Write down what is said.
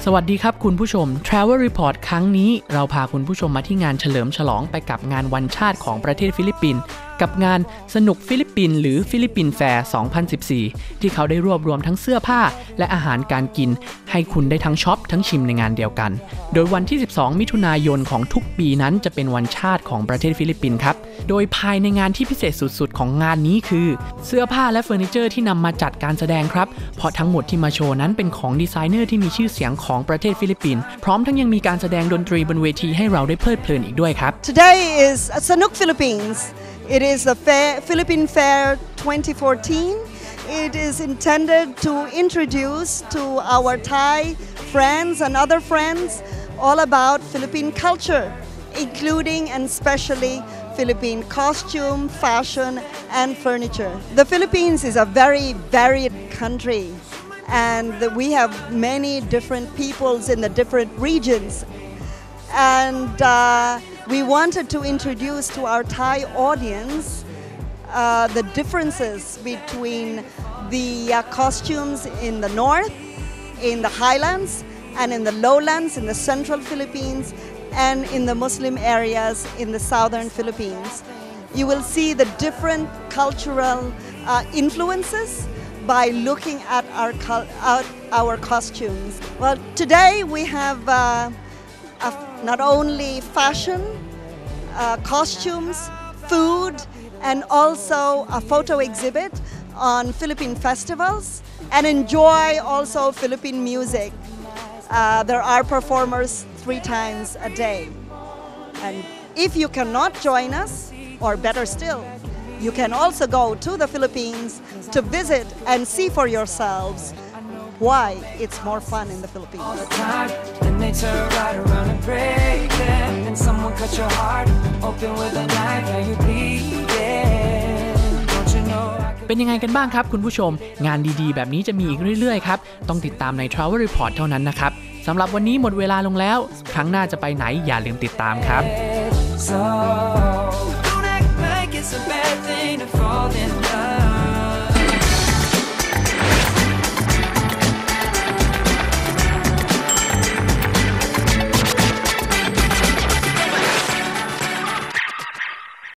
สวัสดีครับคุณผู้ชม Travel Report ครั้งนี้เราพาคุณผู้ชมมาที่งานเฉลิมฉลองไปกับงานวันชาติของประเทศฟิลิปปินส์กับงานสนุกฟิลิปปินส์หรือฟิลิปปินส์แฟร์ 2014 ที่เขาได้รวบรวมทั้งเสื้อผ้าและอาหารการกินให้คุณได้ทั้งช็อปทั้งชิมในงานเดียวกันโดยวันที่ 12 มิถุนายนของทุกปีนั้นจะเป็นวันชาติของประเทศฟิลิปปินส์ครับโดยภายในงานที่พิเศษสุดๆของงานนี้คือเสื้อผ้าและเฟอร์นิเจอร์ที่นำมาจัดการแสดงครับเพราะทั้งหมดที่มาโชว์นั้นเป็นของดีไซเนอร์ที่มีชื่อเสียงของประเทศฟิลิปปินส์พร้อมทั้งยังมีการแสดงดนตรีบนเวทีให้เราได้เพลิดเพลินอีกด้วยครับ Today is Sanuk Philippines. It is the Philippine Fair 2014. It is intended to introduce to our Thai friends and other friends all about Philippine culture, including and especially Philippine costume, fashion, and furniture. The Philippines is a very varied country, and we have many different peoples in the different regions. And we wanted to introduce to our Thai audience the differences between the costumes in the north, in the highlands, and in the lowlands, in the central Philippines, and in the Muslim areas in the southern Philippines. You will see the different cultural influences by looking at our costumes. Well, today we have not only fashion, costumes, food, and also a photo exhibit on Philippine festivals, and enjoy also Philippine music. There are performers 3 times a day. And if you cannot join us, or better still, you can also go to the Philippines to visit and see for yourselves why it's more fun in the Philippines. All the time, and they turn right around and break them, and someone cut your heart open with a knife, now you bleeding. Don't you know? เป็นยังไงกันบ้างครับคุณผู้ชมงานดีๆแบบนี้จะมีอีกเรื่อยๆครับต้องติดตามใน Travel Report เท่านั้นนะครับสำหรับวันนี้หมดเวลาลงแล้วครั้งหน้าจะไปไหนอย่าลืมติดตามครับ So don't act like it's a bad thing to fall in love.